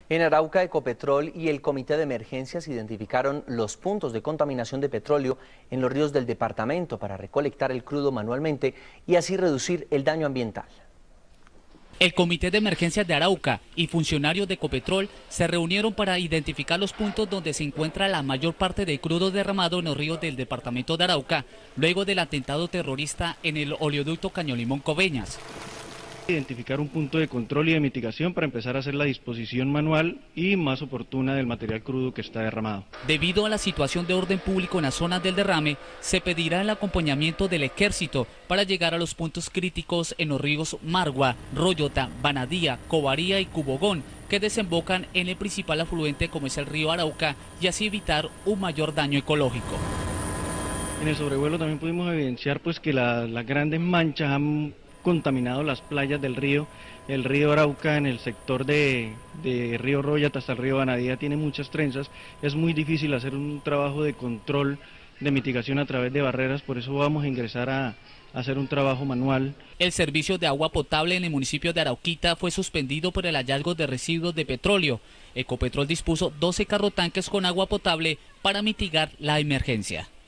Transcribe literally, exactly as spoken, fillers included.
En Arauca, Ecopetrol y el Comité de Emergencias identificaron los puntos de contaminación de petróleo en los ríos del departamento para recolectar el crudo manualmente y así reducir el daño ambiental. El Comité de Emergencias de Arauca y funcionarios de Ecopetrol se reunieron para identificar los puntos donde se encuentra la mayor parte de crudo derramado en los ríos del departamento de Arauca, luego del atentado terrorista en el oleoducto Caño Limón-Coveñas. Identificar un punto de control y de mitigación para empezar a hacer la disposición manual y más oportuna del material crudo que está derramado. Debido a la situación de orden público en las zonas del derrame, se pedirá el acompañamiento del ejército para llegar a los puntos críticos en los ríos Margua, Royota, Banadía, Covaría y Cubogón, que desembocan en el principal afluente como es el río Arauca, y así evitar un mayor daño ecológico. En el sobrevuelo también pudimos evidenciar pues que la, las grandes manchas han contaminado las playas del río. El río Arauca en el sector de, de río Royata hasta el río Banadía tiene muchas trenzas. Es muy difícil hacer un trabajo de control, de mitigación a través de barreras, por eso vamos a ingresar a, a hacer un trabajo manual. El servicio de agua potable en el municipio de Arauquita fue suspendido por el hallazgo de residuos de petróleo. Ecopetrol dispuso doce carrotanques con agua potable para mitigar la emergencia.